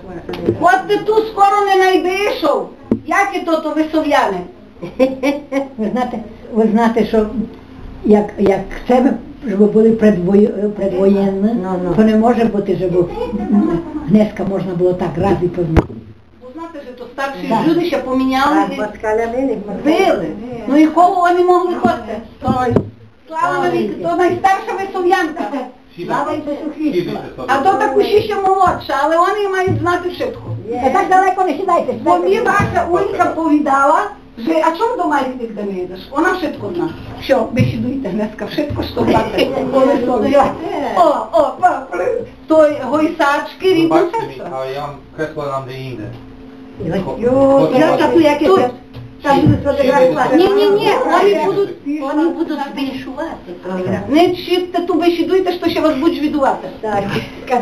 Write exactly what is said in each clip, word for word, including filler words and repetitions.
От ти тут скоро не найдешов. Які то то висов'яни? Ви знаєте, ви знаєте, що як, як це, щоб були предвої, предвоєнні, No, no. то не може бути, щоб днеска можна було так раз і поміняти. Бо знаєте, що то старші Так. люди ще поміняли. Так, москаля били. Били. Ну і кого вони могли ходити? Стой. Слава навіки, то найстарша висов'янка. Слава Ісусу Христу. А то таку ще молодша, але вони мають знати швидко. Та так далеко не сідайте. Бо мені ваша Олька повідала, що а чому до Марії ти не йдеш? Вона швидко знає. Що, бесідуйте, днеска, швидко, що знати. О, о, папли. Той гойсачки, рідна Пробачте mi, сестра. ale ja mam kresło nam gdzie indziej. Jo, ja tu jakie Тут. tam будуть фотографувати. Ні, ні, ні, вони будуть, Вони будуть збільшувати. не чітте ту бесідуйте, що ще вас будуть відувати. Так, як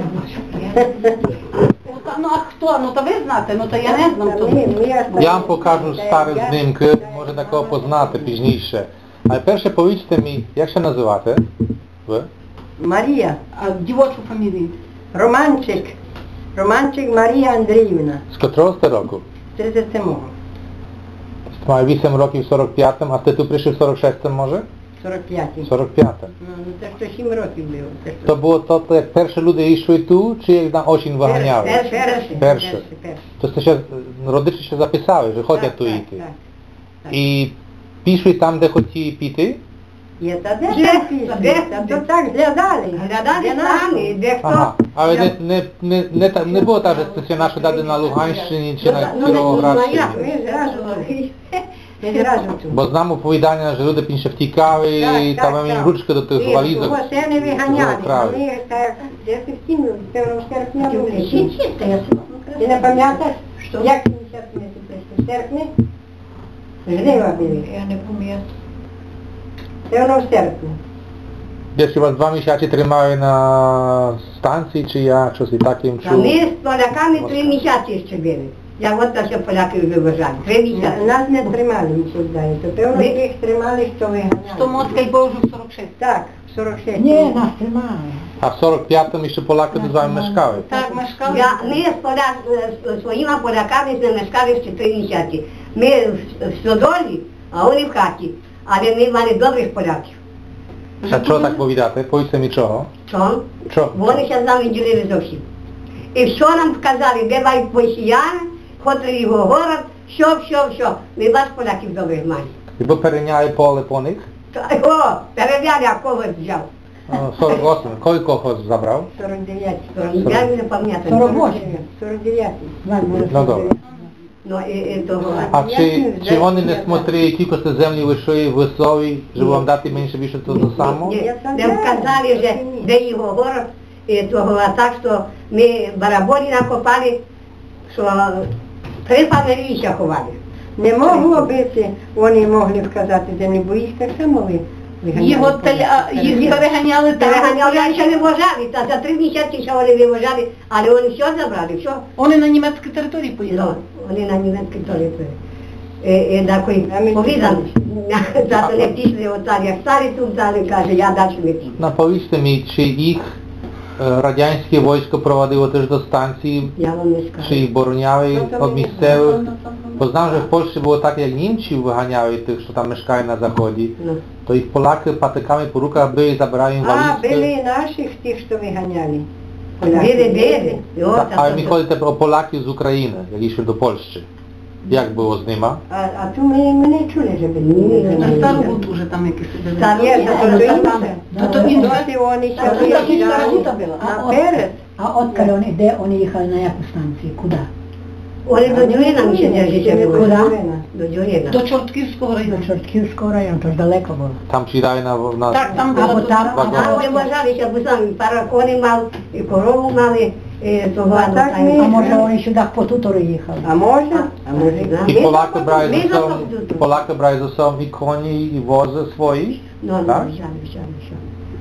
Ну а хто? Ну то ви знаєте, ну то я не знам. То... Ja wam pokażę stare zdjęki, może takiego poznacie późniejsze. Ale pierwsze powiedzcie mi, jak się nazywacie? Wy? Марія. А дівочу фамілію? Романчик. Романчик Марія Андріївна. Z którego ste roku? тридцять сьомого. Mają osiem roków w сорок п'ятому, a ty tu przyszły w сорок шостому może? сорок п'ятий. W сорок п'ятому. Ну, ну так то сім років було. Це що? To było to, to jak pierwsze ludzie išli tu, czy jak na osiem wyganiały? Перший, перший. Перший. перший. To ste się, rodzice się zapisały, że chodzą Так, tu так, i ty. так. I piszli tam, gdzie chcieli pity? Є, та де Де? там пісні? Де? Та то так глядали. Глядали Де самі, наші. де хто. Aha, ale nie, nie, nie, nie, ta- nie było tak, że stacjonarze dady na Luhańszczyźnie czy na Ну, Кіровоградщині. Ми зразу. Ми зразу тут. Bo znam opowiadania, że ludzie pięknie wtikały i Так, tam так, mieli так. ruczkę do tych Ні, walizów. того це не виганяли. Правильно. Вони так, десь в тім, певно, в серпні були. Чітко, я Ти не пам'ятаєш, як сімдесят місяців прийшли? В серпні? Жнива були. Я не пам'ятаю. Певно, в серпні. Wiesz, was dwa miesiące trzymały na stacji, czy ja, coś i takim А czuł. ми з поляками три місяці ще були. Я от та що поляки виважали. Три місяці. Нас не тримали, мені ще здається. Певно, Ви- їх тримали, що виганяли. Що Москва й Божу в сорок шість. Так, сорок шість. Nie, nas tримали. A w сорок п'ятому jeszcze Polacy tu z wami mieszkały. Так, мешкали. Я, ми з, поля, з своїми поляками не мешкали ще три місяці. Ми в, в Стодолі, а вони в хаті. Але ми мали добрих поляків. A czego tak powiadacie? Powiedzcie mi czego? Що? Czego? Вони ще з нами ділили зовсім. І що нам сказали, де мають посіяни, ходили його город, що, що, що. Ми вас поляків добрих маємо. I bo peryniały pole po nich? О, перев'яли, а когось взяв. No, сорок osiem. Koi kochos zabrał? сорок дев'ять. Я не пам'ятаю. сорок восемь. сорок дев'ять. No dobra. Ну, і, і того. A czy, czy oni nie смотрели, кілько сте землі лишили веселі, щоб вам дати менше більше того самого? Ні, не вказали вже, де його город, і того, а так, що ми бараболі накопали, що три фамилії ховали. Не могло бути, вони могли вказати землі, бо їх так само ви виганяли. Його теля- їх переганяли там. Переганяли, ще вивожали, та за три місяці ще вони вивожали, але вони все забрали, все. Вони на німецькій території Ну, поїхали. вони на німецькій території. І, і такий А ми повідали, зато не пішли отак, як старі тут дали, каже, я далі не піду. No powiedzcie mi, czy ich e, radzieckie wojsko prowadziło też do stacji, Я вам не скажу. czy ich broniały od miejscowych? Bo znam, że w Polsce było tak, jak Niemcy wyganiały tych, co tam mieszkają na zachodzie, Ну. to ich Polacy patykami po rukach byli, zabrali im А, walizkę. були наших тих, що виганяли. Били, били. І от Tak, ale так mi от. chodzi też o Polaki z Ukrainy, jak išli do Polski. Jak było z nimi? А, а ту ми, ми не чули, що були. На Старогут уже там якісь сидели. Старі, Ні, та то то інше. інше. Та то інше. Доти вони ще А тут так і виїжджали. Старогута була. А Наперед. А от коли вони, де вони їхали, на яку станцію, куди? Вони до Дюрина ми ще держали. Куди? До Дюрина. До Чортківського До району. Чортківського району, то ж далеко було. Tam ci dali na... na Так, там Або була там, тут- або Там вони вважалися, бо самі паракони мали, і корову мали, і того. А так та й- ми- А може вони сюди по тутору їхали? А може? А може? Да. I Ми Polacy за- brali ми ze за sobą, powód. Polacy brali ze sobą i koni, i wozy swoje? Ну, ну, Так? взяли, взяли, взяли.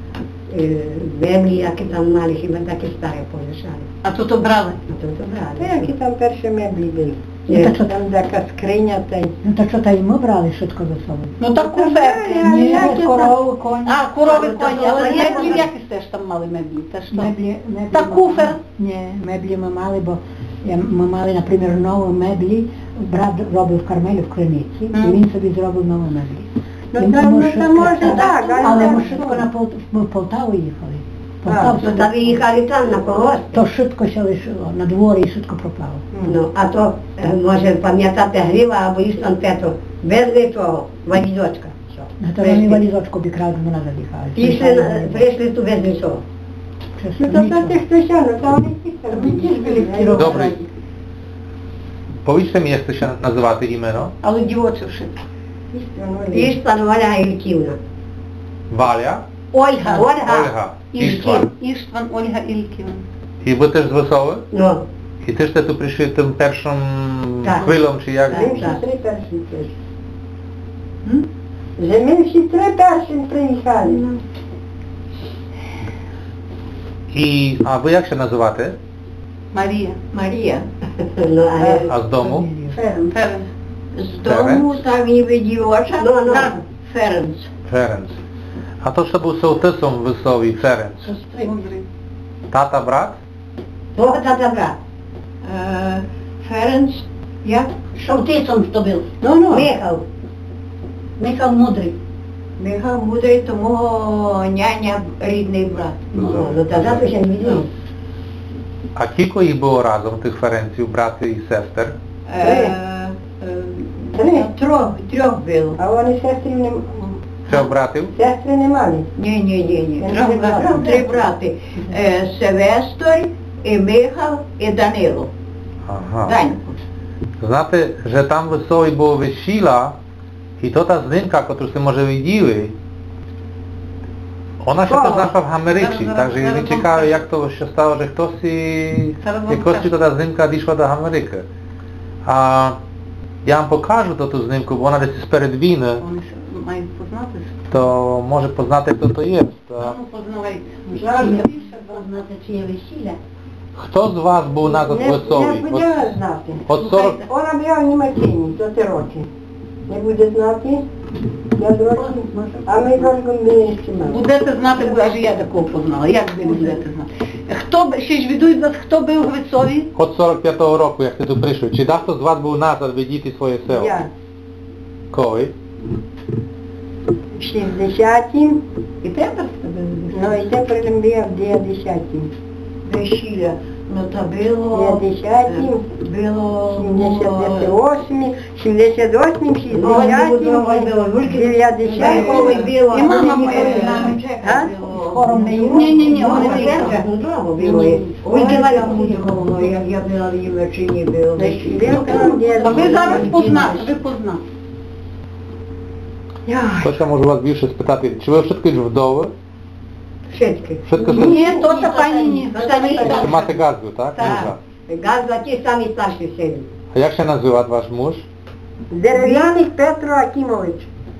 Е, Меблі, які там мали, хіба такі старі полишали. А тут обрали. А то то Та брали. які там перші меблі були? Ну, та що- Там така скриня та й... Ну так що, та й ми брали швидко за собою? Ну так куферки. А Ні, які корови, коні. А, корови, А, коні, то- але то- меблі то- якісь теж там мали меблі. Теж там. Меблі, меблі Та ми куфер. мали. Ні, меблі ми мали, бо Я, ми мали, наприклад, нові меблі, брат робив в Кармелі в Криниці, і він собі зробив нові меблі. Ну, Він там, тому ну, що там може сказав, так, але але там ми що? швидко на Пол... ми в Полтаву їхали. А, Полтаву, Ну, та ви їхали там на колгосп. то швидко ще лишило, на дворі і швидко пропало. Ну, а то, е, може, пам'ятати Гріва або Іштван Петро, без того, валізочка. На то вони валізочку обікрали, ми назад їхали. Пішли, на- прийшли тут без нічого. Ну, то то ти хто ще, ну, то вони всі там. Ми теж були в Кірові. Добре. Powiedzcie mi, jak to się nazywa te imię, no? Але дівоче швидко. Іштван Ольга Ільківна. Walia? Ольга. Ольга. Olga. Ištvan. Іштван Ольга Ільківна. I wy też z Wesoły? Ну, I też te tu przyszli tym pierwszą Tak. chwilą, czy jak? Tak. Ми всі три перші теж. Że my всі три перші приїхали. I, a wy jak się nazywacie? Марія. Марія. ну, але... A z domu? Ферм. Ферен. З дому там ніби дівоча. Ну, ну. Так, Ференц. Ferenc. A to, co był sołtysą w Wesołej, Ferenc. Мудрий. Tata, brat? Твого тата брат. Е, Ференц. Як? Шовтисом хто був. Ну, ну. Михал. Михайло Мудрий. Михайло Мудрий, тому няня рідний брат. Ну, ну, та завтра ще не відомо. A kilku ich było razem, tych Ferencjów, braty i sester? Е, е, Три. Трьох, трьох було. А вони сестрів не... Trzech bratów? Сестри не мали? Ні, ні, ні, ні. Три Три брати. брати. Три брати. Е, Севестор, і Михал, і Данило. Aha. Данько. Знаєте, że tam w Wesołej było wesila i to ta zdjęcia, którą się może widzieli, ona się O! też znalazła w Ameryce, Zaraz, także zaraz jest wam ciekawe pokażę. jak to się stało, że ktoś i Zaraz wam jakoś pokażę. to ta zdjęcia doszła do Ameryki. A ja wam pokażę to tu zdjęcie, bo ona jest spred winy, Вони ще мають познати. to może poznate kto to jest. A Ну, познавайте. Жаль, більше знати, чи є весілля. kto z was był na to w Не, не Wesołej? буде знати. Od сорок... Вона була в Німеччині, до ти роки. Не буде знати, п'ять років, а ми роком були ще мали. Будете знати, бо аж я такого познала. Як ви будете знати? Хто, б- ще ж відують нас, хто був у Гвицові? Od сорок п'ятого roku, jak ty tu przyszły. Czy da kto z was był nazad widzieć swoje selo? Я Koły? в шістдесятім, І тепер з тобою ну і тепер я в дев'ятдесятім. Весілля, ну то було... дев'ятдесятім, було... сімдесят восьмим, сімдесят восьмим, шістдесятим, дев'ятдесятим. І мама моя з нами А? Скоро не їм. Ні, ні, ні, вони не Я була в Німеччині, була. А ви зараз познаєте, ви познаєте. Ktoś tam może was bільше спитати, чи ви wszystko już wdowy? Wszystkie. Wszystko Ні, то та пані ні. Czy macie gazu, tak? Tak. Męża. Gaz za ті самі старші сини. A jak się nazywa wasz mąż? Дерев'яник Петро Акимович.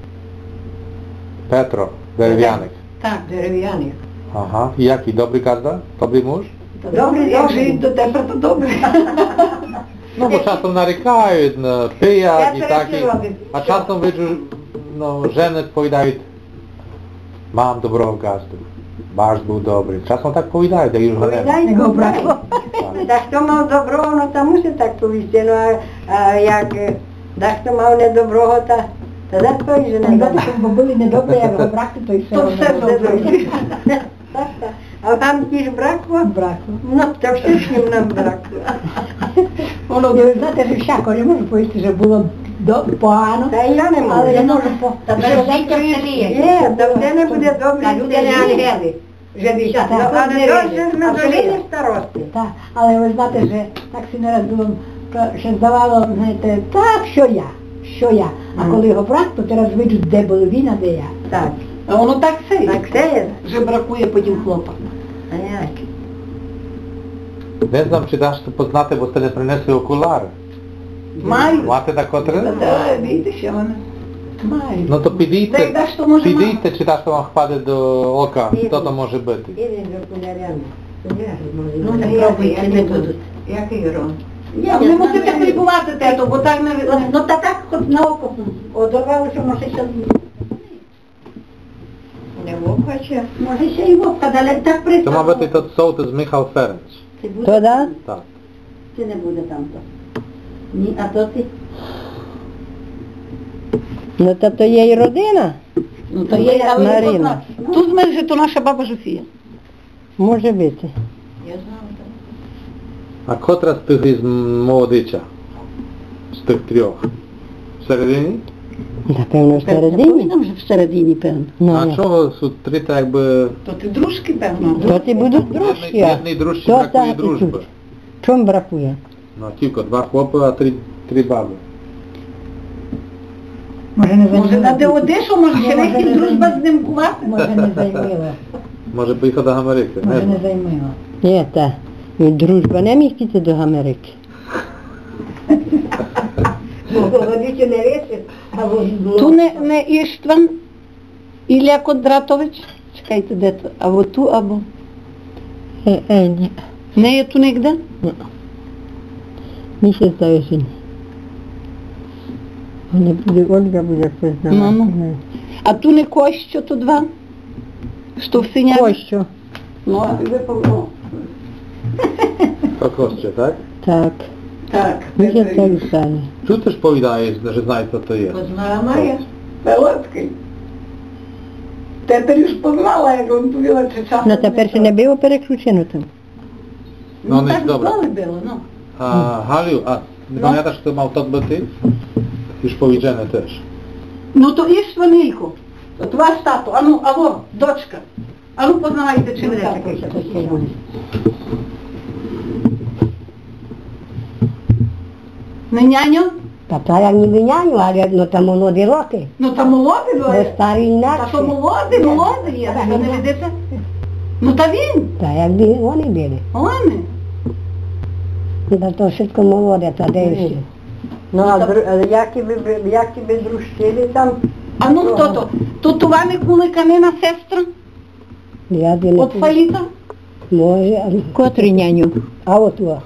Petro, Derwianek. Так, Дерев'яник. Aha. I jaki? Dobry gazda? Dobry mąż? Добрий, як добрий. живуть до тепер, то добре. No bo czasem narykają, no, pijak i Ja teraz taki. nie robię. A czasem wiedzą, no, żeny powiadają, mam dobrego gazdu. Masz był dobry. Czasem tak powiadają, jak już go nie ma. Дай Його добре. браку. Та хто мав доброго, ну та мусить так повісти. Ну а, а як е, да хто мав недоброго, та тоді той же не Так, добре. бо були недобре, як його брати, то й все. То все одно добре. Так, так. А там ті ж бракло, Браку. ну то всім нам бракло. Воно, ви знаєте, що всяко не можу повісти, що було до- погано, Та я не але я можу. можу по... Та що вже я- життя в селі. Ні, то все не буде добре. Та люди не ангели. Вже біжать. Ну, Ну, але не дощ вірять. ж ми А вже вже не старости. Так, але ви знаєте, що так си не раз думав, що здавало, знаєте, так, що я, що я. А Мгм. коли його брак, то зараз виджу, де були він, а де я. Так, А воно так все. є. так це є. Вже бракує потім хлопа. А як? Не знам, чи даш познати, бо сте не принесли окуляри. Маю. Маєте на котре? Та, видите, що вони. Маю. No to Та підійте, як даш, то може підійте, чи даш, то вам впаде до ока. Підійте. Хто то може бути? Іди з окулярями. Ну, Ну, не як- пробуйте, як не і- будуть. Який рон? А ви мусите прибувати тето, бо так не... Ну та так, хоч на око одорвало, що може ще... Не вохоче. Може ще й вовка, але так To пристав. ma być to sołtys Michał Ferenc. То да? Tak. Чи не буде там то? Ні, а то ти? Ну то то є і родина. Ну то є, але не Марина. позна. Тут знаєш, що то наша баба Жофія. Може бути. Я знаю, так. А котра з тих із молодича? З тих трьох? Всередині? Напевно, всередині. Там же всередині, певно. Ну, А як? чого тут три так якби... То ти дружки, певно. То ти будуть дружки. а? Одній дружці То бракує так і дружби. тут. Чому бракує? Ну, тільки два хлопи, а три, три баби. Може не Може, займила. на де Одешу, може, ще Може, не не дружба займила. з ним кувати? Може не займила. Може поїхати до Америки, не Може не знаю. займила. Є, та. І дружба не міг піти до Америки. Водичі не весить, а воду. Ту не, не Іштван, Ілля Кондратович, чекайте, де то, або ту, або... Е, е, ні. Не є ту нігде? Мені ще здає, що ні. Вони буде, Ольга буде познавати. Ну, ну. А ту не Кощо, то два? Що в синяві? Кощу. Ну, а ви помно. Кокосче, так? Так. Так. Ми ще так стане. Чого ти ж повідаєш, що знаєш, що то є? Познала Марія. Пелоцький. Тепер ж познала, як він повіла, чи часом. Ну тепер ще не було переключено там. Ну, Ну, не так добре. знову було, ну. А Галю, а не пам'ятаєш, що мав тот бути? Ти ж повіджене теж. Ну, то Іштван Ілько. От ваш тато, ану, алло, дочка. Ану, познавайте, чи ви так. Не няню? Та та як ніби няню, але ну там молоді роки. Ну, та молодий, ну, Бо старий та інакше. то молодий, молодий є, ви не видите? Ну, та він, Та якби вони були. вони. Та то wszystko молоде, та де ще. Ну, а дру- які ви, які ви дружили там? А ну, хто то? То това не куликанина сестра? Я би не От Фаліта? може, а котрий няню? А от о.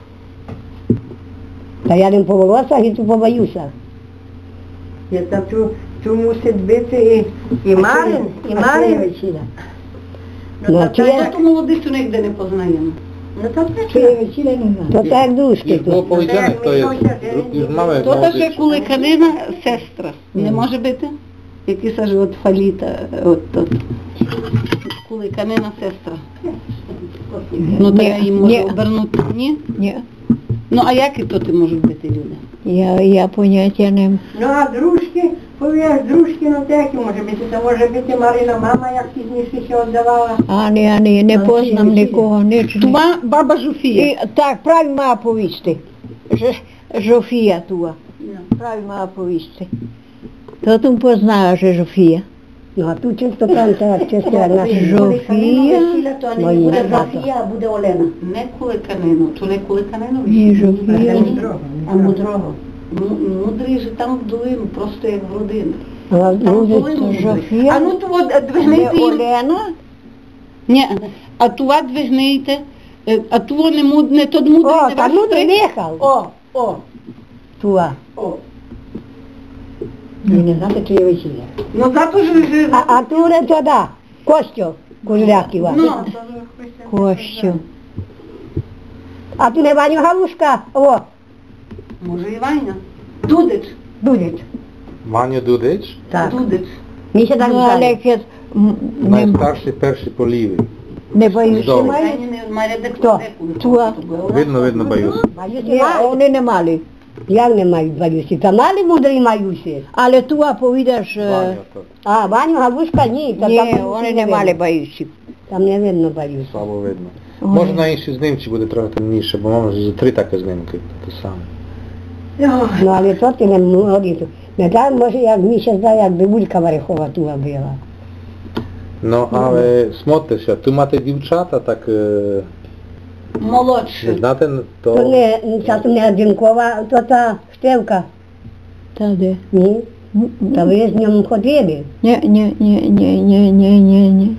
Та я не по волосах і ту по баюсах. Я там ту, ту мусить бути і, і Марин, і Марин. Ну, а та чи та я- Я ту молодицю нігде не познаємо. Ну, то Чи це. весілля не знаю. То так душки Їх було тут. повіджене, хто є. Їх мами То та ще молодич. куликанина сестра. Не може бути? Які саже от Фаліта, от тут. Куликанина сестра. Ну, то Ні, я їм можу ні. обернути. Ні? Ні. Ну, а які то ти можуть бути люди? Я, я поняття не... Ну, а дружки, повіяш, дружки, ну, такі може бути. Це може бути Марина мама, як пізніше ще віддавала. А не, а не, не познам нікого, ніч не. Тума баба Жуфія. І, так, правильно має повісти. Ж- Жофія туа. Правильно має повісти. То там познала, що Жофія. Ну, а тут чисто там, так, чисто як наша Жофія. Мої Буде тато. Жофія, а буде Олена. Не куликанину, то не куликанину. Ні, Жофія. А мудрого. Ну, мудрий же там в долину, просто як в родину. А Там в друге, долину то мудрий. Жофія. А ну то от Не двигнете їм. Олена? Ні, а това двигнете, е, а того не муд, не тот мудрий. О, не та ваш мудрий предок. Михал. О, о, Туа. о. Ви не знаєте, чи є весілля. Ну зато ж ви ж... А, а ту не туди. Костю. Козляківа. Ну, Костю. А tu не Ваню Галушка, о, може і Ваня. Дудич. Дудич. Ваню Дудич, Так. Дудич. Мені ще так Ну, звали. але якесь, м, не, найстарший перший по лівій. не боюся. Здорово. Має? Ваня не має де Хто? Туа. Видно, видно, боюсь. Ні, вони не мали. Як не мають баюсі? Та мали мудрі маюсі. Але туа повідаєш, е, Ваню, то А, Ваню Галушка ні. Та ні, там вони не мали баюсів. Там не видно баюсі. слабо видно. Може на інші знімці буде трохи темніше, бо мама за три такі знімки, те саме. Ну, але то ти не молоді. Не так, може, як мені ще здає, як бабулька Варехова туа була. Ну, але смотрися, tu máte дівчата, так е, не Молодший. знаєте, То то не, часом не Дінкова, то та Штевка. Та де? Ні. Та ви з ним ходили. Ні, ні, ні, ні, ні, ні, ні, ні.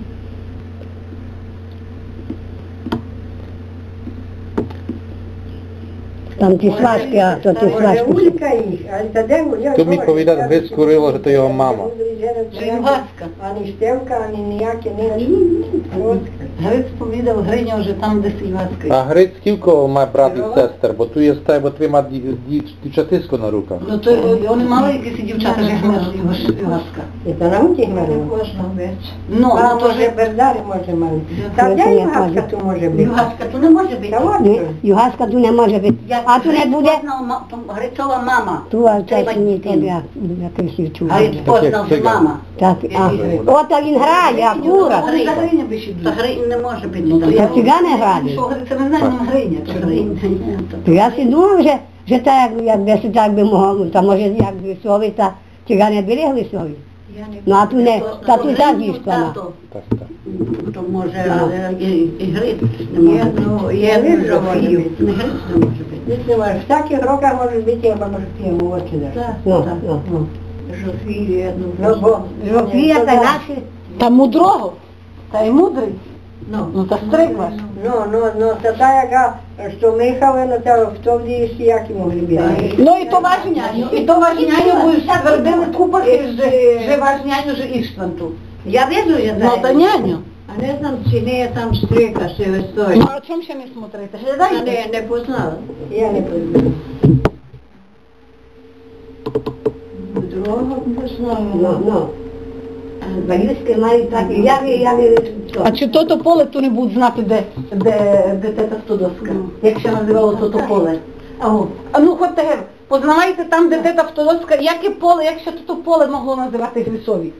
Там ті сважки, а то ті Може, сважки. Улька їх, а Тадео, я Tu mi poveda da već skurilo, že to je jeho mama. Že Juhaska. Ані Штевка, ані ніякі, ні. Гриць повідав Гриня вже там, де Сільвацька. A Hric Kivko maj brat i sester, bo tu je staj, bo tu ima di- di- дівчатисько на руках. Ну то й- вони мали якісь дівчата, що гмерли його Югаска. І то нам ті гмерили. Ну, А ну то може ж Бердари може мати. Та де Югаска тут може бути? Югаска, то не може бути. Та от Ні, що. Югаска тут не може бути. А тут не буде. Грицова мама. Ту, а Треба це ні, дітей. то я, я крисів чула. Гриць познав, що циган. мама. Так, а, от він грає, акура. Вони за Гриня більше. Та Гриня не може бути. Та цигани грають. Що Гриця не знає, нам Гриня. Чи Гриня. То я си думав, що, що так, якби си так би могло, та може якби сові, та цигани були глисові. Ну, а ту не, та ту так їстана. Так, так. То може і, і Гриць не може бути. Є, Гриць ну, може Жофію. бути. Не Гриць не може бути. Ти не можеш. В таких роках може бути, або може п'ємо в очі дати. Так, Ну, так. ну, ну. Жофія, Ну, ну, бо Жофія та наші. Та мудрого, та й мудрий. Ну, Ну, та стрикла ж. Ну, ну, ну, та та, яка, що Михайло, ну, та в тому дійсі, які могли бути. Ну і то важняню, і то важняню, бо ж твердили купахи, що же важняню, що Іштванту. Я веду, я Ну, та няню. А не знам, чи не є там стрика, ще в Ну, історії. а чому ще не смотрите? Я Глядайте. не, не познала. Я не познала. Другого не знала. Ну, ну. Боюськи мають так, і я, я, я не А чи то-то поле, то не будуть знати, де, де, де тета Втодоска, як ще називало то-то поле. А, о. А ну, хоч тепер, познавайте там, де тета Втодоска, яке поле, як ще то-то поле могло називати Глісові.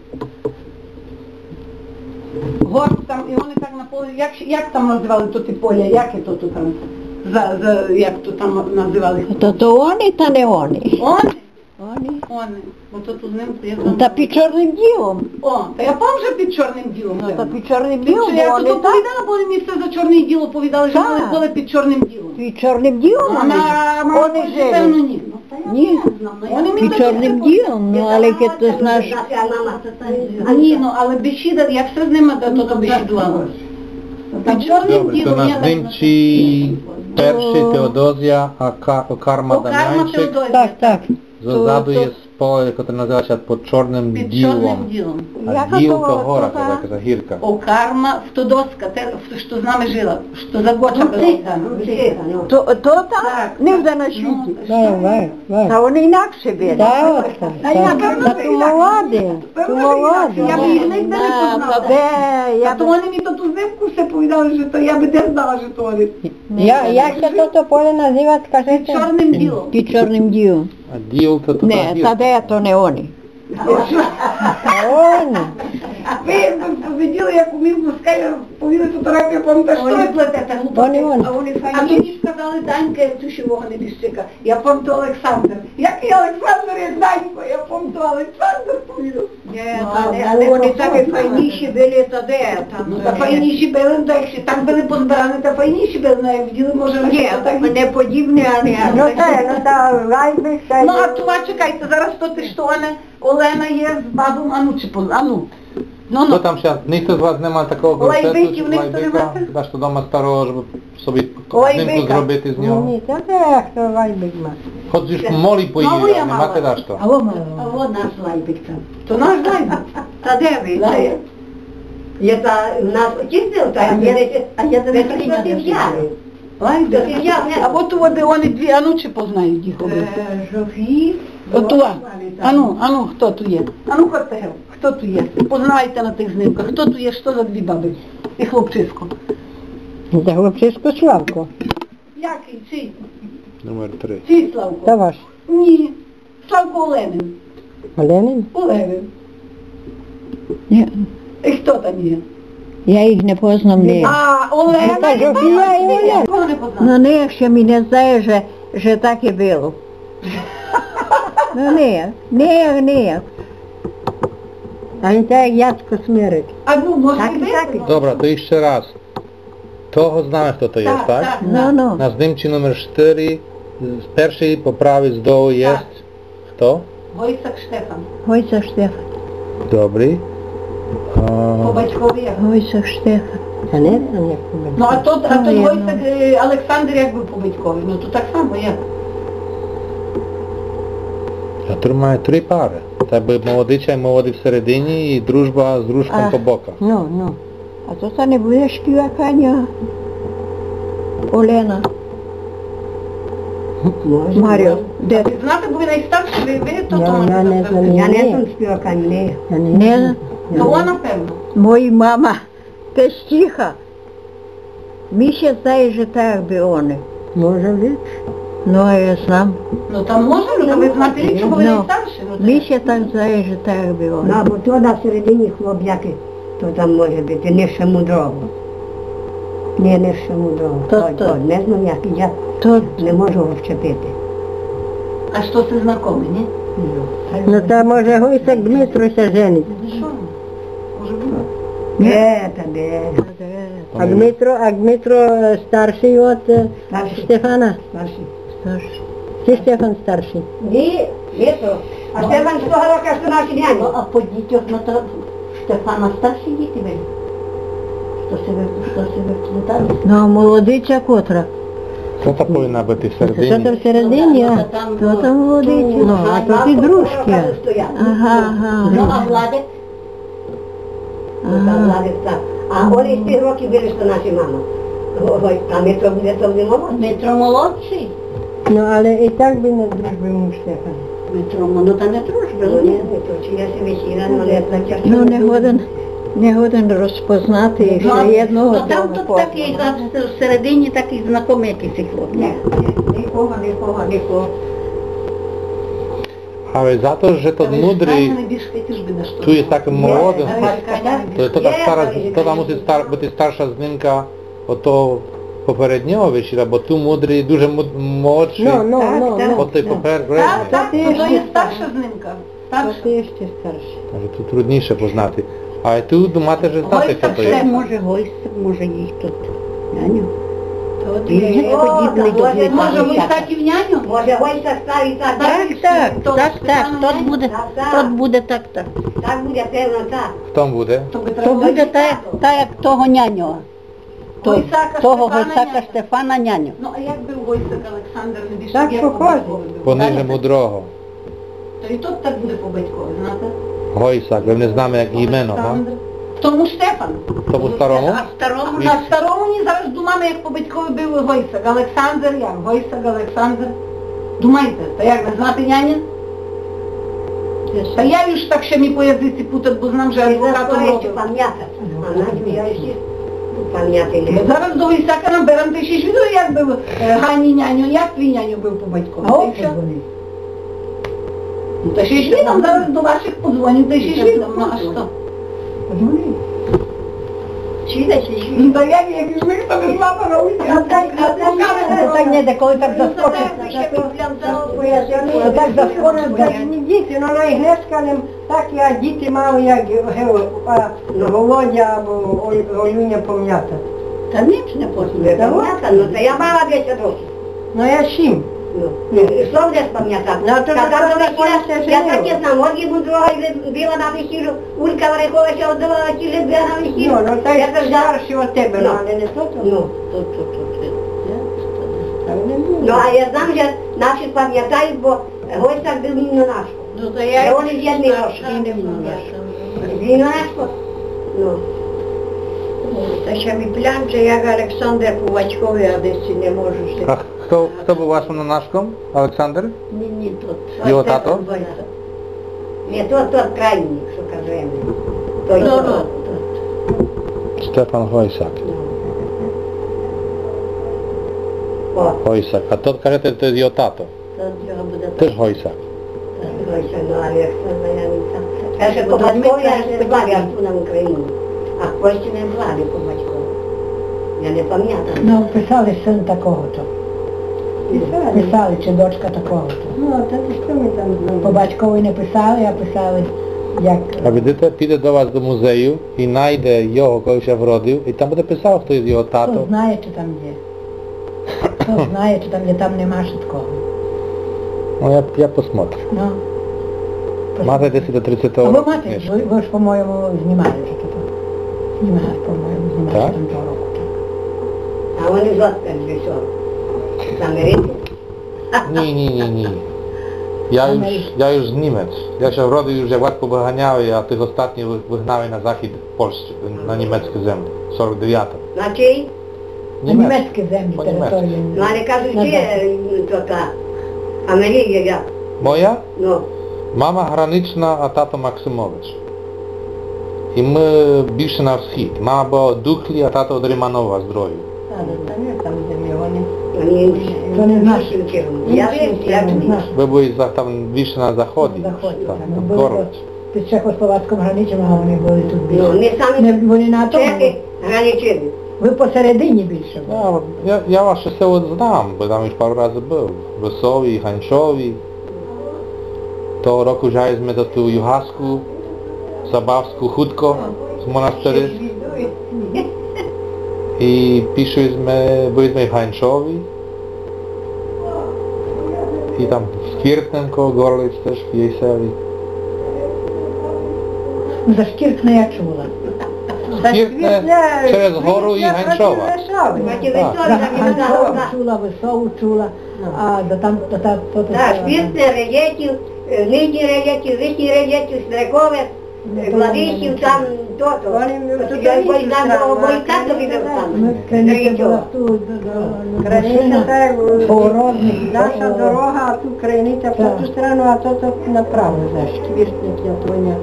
Горб там, і вони так на полі, як, як там називали то ті поля, яке то-то там, за, за, як то там називали? То то вони, та не вони. Вони? Вони. Вони. Бо то тут з ним, я Ну, знаю. та під чорним ділом. О, та я пам вже під чорним ділом. Ну, та певно. під чорним Чи ділом, я бо тут вони так. оповідала, бо мені все за чорне діло повідали, що Так. вони були під чорним ділом. Під чорним ділом вони, Вона, ж- вони певно, жили. ні. Ну, та я Ні. не знаю, ну, вони мені Під таке чорним таке ділом, ну, але як ти знаєш, А ні, ну, але бесіда, я все з ними то, то бесідувала. Під чорним Добре, то ділом на я так... Знимчі перший Теодозія, а Ка- Карма О, Карма Дам'янчик Теодозія. Так, так. зозаду то- є поле, яке називається під чорним Під ділом. чорним ділом. А Яка діл то- то гора, то така та? така гірка. О, Карма Втодоска, те, що з нами жила, що за Гоча була. То, то так, Так, не так. вже на світі. Ну, Вай, вай, вай. Та вони інакше були. Так, так, А я так. певно, Та що ти молодий, ти Певно, що інакше. молодий. Я б їх ніде не Да, познала. та де, Я я то б- вони мені то ту зимку все повідали, що то я би де знала, що то вони. Я, як це то, то поле називати, скажіть? Чорним ділом. Під чорним ділом. А діл то то та Не, та гірка. де, то не вони. Вони. Ви виділи, як у мій Москалі повіли фотографію, пам'ятаєте, що ви плетете Вони, глупоти? вони. А вони файні. А мені сказали Данька Тушевого Небіжчика. Я пам'ятаю Олександр. Який Олександр, як Данько, я пам'ятаю Олександр повідав. Але вони так і файніші були, то де там? Ну, та файніші були, ну, так, що там були позбирані, та файніші були, ну, як виділи, може, Ні, так. не подібні, а не... Ну так, ну так, лайби, хай. Ну, а това, чекайте, зараз то ти що, Оля, Олена є з бабом, а ну, чи позна, а ну. Ну, Хто ну. там ще? Ніхто з вас нема такого Лайбиків корсету, чи ніхто лайбика? нема? Хіба що вдома старого, щоб собі Лайбика. знимку зробити з нього? Ні, це так, то лайби має. Ходиш молі Мало поїли, я а нема мала. кида що. А во мало. А от наш лайбик там. То наш лайбик. Та де ви? Лайбик. Я та, у нас очистив, та А я я- а я до не них прийняти не взяли. Лайбик. То я не- А от вони, вони дві, а ну, чи познають їх обидва? Е, Жофі. Отуа. Ану, ану, хто тут є? Ану, ходьте, хто тут є? Познавайте на тих знимках, хто тут є, що за дві баби? І хлопчисько. Це хлопчисько Славко. Який, чий? Номер три. Чий Славко? Це ваш. Ні. Славко Оленин. Оленин? Олевин. Ні, І хто там є? я їх не познав, ні. А, Олена, Та Жофія і Олена. Кого не познав? Ну не, ще мене знає, що, що так і було. Ну не, не, не. А він так Яцко смерить. А ну, може Так, і так. видно? Добре, то ще раз. Того знає, хто то є, Так, так? так. Ну, ну. На здимці номер чотири, з перший по правій з долу є. Так. Хто? Войсак Штефан. Гойця Штефан. Добрий. По А, батькові як? Гойця Штефан. Ja не знаю, як по Ну а тут, а тут Ну, Войцек е, Олександр як був по батькові? Ну то так само як. А тут має три пари. Тебе молодича і молодий всередині і дружба з дружком А. по боках. Ну, ну. А то та не буде співакання. Олена. Маріо. Де? Ви знаєте, бо ви найстарші, ви, ви то Я- то я не знаю. Я не съм співака, не. Я не Не, знаю. То вона, напевно. мої мама теж тиха. Міша знає, що так би вони. Може бути. Ну, а я сам. Ну там може, ну то ви знаєте, якщо бо ви Ну. найстарші. Ну, то- Міша так знає, що так би Ну, вони. або то на середині хлоп'яки, то там може бути нижче мудрого. Не нижче мудрого. То- Той, то. той, не знаю, як я То, не можу його вчепити. А що це знакоме, ні? Ну та може Гойсак Дмитро ся женить. Що? Може бути. Де та де? А Дмитро, а Дмитро е, старший от е, Старший. Стефана. Старший. Чи Стефан старший? Ні, Вітро. А Стефан з того року, що наші няні. Ну, а по дітях, ну то Стефана старші діти ви? Що себе, що себе вплутали? ну, а молодиця котра. Що це повинна бути Що там всередині? всередині? а? То там молодиця. Ну, а то ти дружки. Ага, Ну, а ага. Владик? Ну, там Владик так. А вони з тих років вирішли наші мама. Ой, а Дмитро буде то не молодший. Дмитро молодший. Ну але і так би не дружби муж Стефан. Дмитро, ну та не дружба, Ну, ну ні, ні. Дмитро, чи я себе сіла, ну, не плачеш. Ну, не годен, не годен розпознати, і що єдного Ну там того тут такий, а всередині такий знакомий якийсь і хлопець. Ні, ні, нікого, нікого, нікого. Але за то, що тот мудрий, tu jest tak młody, to, to ta stara, to ta musi star, бути старша з нинка ото попереднього вечора, бо ту мудрий дуже муд- молодший Ну, ну, ну, так. ну. от той Так, попередній. так, ти то ще є старша знімка. То Старша. ти ще старший. Може тут трудніше познати. А tu думати, що знати, що то є. може Гойсик, може їй тут. Няню. Він О, подібний так, до може, Дмитра може Гойсака. Гойсак і в няню? Може, Гойсак старий так, Так, так? так, так, так, тот буде, тот буде так, так. Так буде, певно, так. Хто буде? То буде так, так як того няню. То- Гойсака Того Стефана Гойсака няню. Стефана няню. Ну, а як би Гойсак Олександр не більше Так, як похоже. по батькові був? Пониже мудрого. То і тут так буде по батькові, знаєте? Гойсак, ми не знаємо як імено, га? Олександр. Тому Штефан. Тому старому? А старому, а старому ні зараз думаємо, як по батькові був Гойсак. Олександр як? Гойсак, Олександр. Думайте, та як не знати няня? Та я ж так ще мені по язиці путать, бо знам, що Я адвокатом ще робив. пам'ятати. А Надю я ще пам'ятаю. Ми зараз до Гойсака наберемо, ти ще ж відео, як був е, Гані няню, як твій няню був по батькові. А Та й от все. вони. Ну, та ще ж відом, зараз до ваших подзвоню, та ще ж відом, ну а що? Чіда, чи ж Ну, та як, як ж ми хто без мама робить? А так, а так, Так не, де коли так заскочить. Так заскочить, так не діти, ну на Ігнешканем, так я діти мали, як гео, а, Володя або Оль- Олюня пом'ята. Та ніч не послухає. Пам'ята, ну то я мала десять років. Ну я сім. Ну, і що будеш пам'ятати? Ну, то Та ж там то до ж весілля, Оля ще я женила. таке знам, Ольги Мудрого біла на весіллю, Улька Вариховича віддавала ті ледве на весіллю. Ну, ну та й Я теж знала. старший від тебе, ну, Ну. але не то, то. Ну, Тут, тут, тут. Так не було. ну, а я знам, що наші пам'ятають, бо Гойсак був він на нашу. Ну, то Та вони ж єдні гроші. Він на нашу. Ну. Та ще ми плянче, як Олександр по батькові, а десь не можу ще. А хто, хто був вашим нанашком? Олександр? Ні, ні, тут. Його тато? Не тот, тот крайній, що кажемо. Той, Ну, тот. ну, Стефан Гойсак. О, Гойсак. А тот кажете, то його тато. тут його буде так. Теж Гойсак. Гойсак, ну, а як це я не знаю. Каже, по батькові я не знаю, як тут на Україні. А в Польщі не знали по батькові. Я не пам'ятаю. Ну, писали син такого-то. Писали, чи дочка такого-то. Ну, та ти що ми там По знаємо? батькові не писали, а писали, як... А видите, піде до вас до музею і знайде його, коли ще вродив, і там буде писав, хто є його Хто тато. знає, чи там є. Хто знає, чи там є, там нема ще такого. Ну, я, я посмотрю. Ну. Мати десять до тридцятого Або року мати, книжку. ви, ви ж, по-моєму, знімали вже тут. Нема, по-моєму, з Так? німецьким того року. А вони жодко не що? З Америки? Ні, ні, ні, ні. Я już, ja już z Niemiec. Ja się wrody już jak łatwo wyganiały, a tych ostatnich wy- wygnały na zachód Polski, na niemieckie землі. сорок дев'ятого. На чий? На німецькі землі По території. Ну, але кажуть, На чи захід. то та Америка, як? Moja? Ну, Мама гранична, а тато Максимович. І ми більше на схід. Мама була Духлі, а тато від Риманова з Дрою. вони То не наші. Я wiem, як не ні. наші. Ви були за- там більше на заході. На заході, Так, так. Ми там були Корвач. під чехословацьком границем, а вони були тут Ну, більше. не самі Не, вони на тому. чехи граничили. Ви посередині більше були. Ja, ja, ja wasze село znam, bo tam już parę razy był. Wesowi, Hańczowi. Того року жаємо до ту Югаску, Забавську, Хутко з монастири. І пішли, були в Hańczowi. І там з Квіртненко, Горлиць теж в її селі. Ну, за Шкіркне я чула. Квіртне через гору і Ганчова. Такі Так. веселі, За такі Ганчова веселі. чула, Висову чула, а до там, до там, то то Так, Шпіртне, Редєтів, Нижній Редєтів, Вишній Редєтів, Стрекове, Владищів, там то-то. Я й там бойка то відео Ми там. Криниця була Редєтьова. тут, до машина, поворотник. Наша дорога, а ту криниця по Так. ту сторону, а то то направо, за шквіртник, я твоя.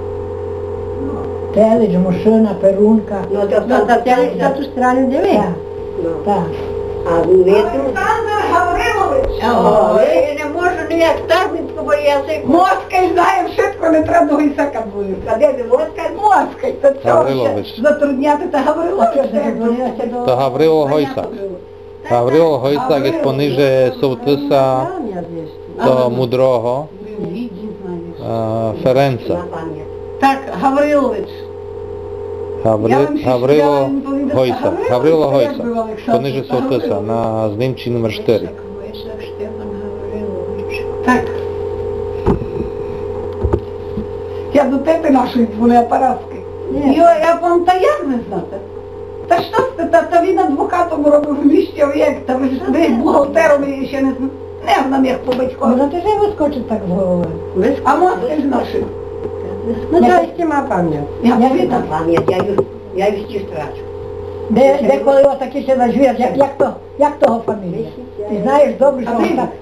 Телич, машина, перунка. Ну, то Ну, там та та ти за ту сторону диви. Так, Ну, так. а ми тут. Олександр Гаврилович! О, я не можу ніяк ставити, бо я се... Москаль знає все, не треба до Ісака буде. А де ви москаль? Москаль, то цього Гаврилович. ще затрудняти та А що Гаврилович. ж зупинилася до... To Gawryło Hojsak. Gawryło Hojsak jest poniżej sołtysa do Mudrogo, e, Ferenca. На пам'ять. Так, Гаврилович. Gawry, Ja bym się Gawryło śmiała, bym powiedziała, Hojsak. Gawryło, Gawryło to jak Hojsak. było, Aleksandr? Poniżej sołtysa, na zdjęciu numer cztery. Так. Я до тети нашої дзвони апаратськи. Я, я вам та як не знати? Та що це, та, та він адвокатом робив в місті Овєк, та ви ж ви бухгалтером і ще не знаю. Не в наміг по батькові. Ну, ти ж вискочить так з голови. А москаль наший. Ну, то есть нема пам'ять. Я Я повідав. На пам'ять, я їх, я їх ті страчу. Де, де коли отакі ще нажвірять, як, як, то, як того фамілія? Ти знаєш добре, що Гаврилович. так...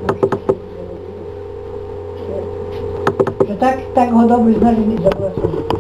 Що так, так його добре знаєш, не забула.